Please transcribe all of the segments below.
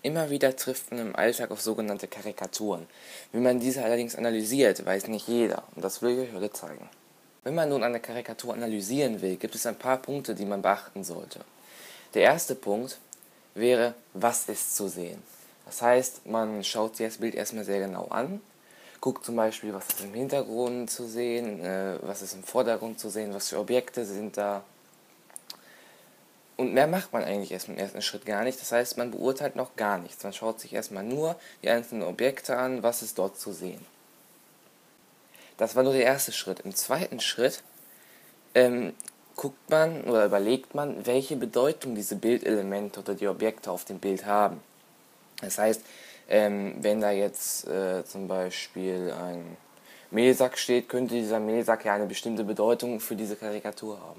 Immer wieder trifft man im Alltag auf sogenannte Karikaturen. Wie man diese allerdings analysiert, weiß nicht jeder, und das will ich euch heute zeigen. Wenn man nun eine Karikatur analysieren will, gibt es ein paar Punkte, die man beachten sollte. Der erste Punkt wäre, was ist zu sehen? Das heißt, man schaut sich das Bild erstmal sehr genau an, guckt zum Beispiel, was ist im Hintergrund zu sehen, was ist im Vordergrund zu sehen, was für Objekte sind da. Und mehr macht man eigentlich erst im ersten Schritt gar nicht. Das heißt, man beurteilt noch gar nichts. Man schaut sich erstmal nur die einzelnen Objekte an, was ist dort zu sehen. Das war nur der erste Schritt. Im zweiten Schritt guckt man oder überlegt man, welche Bedeutung diese Bildelemente oder die Objekte auf dem Bild haben. Das heißt, wenn da jetzt zum Beispiel ein Mehlsack steht, könnte dieser Mehlsack ja eine bestimmte Bedeutung für diese Karikatur haben.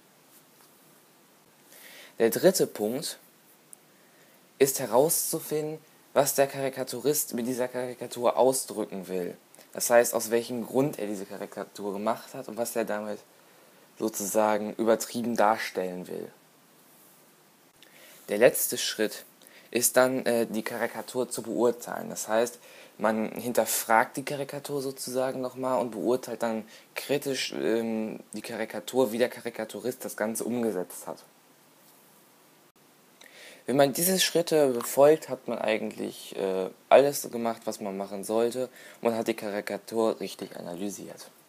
Der dritte Punkt ist herauszufinden, was der Karikaturist mit dieser Karikatur ausdrücken will. Das heißt, aus welchem Grund er diese Karikatur gemacht hat und was er damit sozusagen übertrieben darstellen will. Der letzte Schritt ist dann, die Karikatur zu beurteilen. Das heißt, man hinterfragt die Karikatur sozusagen nochmal und beurteilt dann kritisch die Karikatur, wie der Karikaturist das Ganze umgesetzt hat. Wenn man diese Schritte befolgt, hat man eigentlich alles gemacht, was man machen sollte, und man hat die Karikatur richtig analysiert.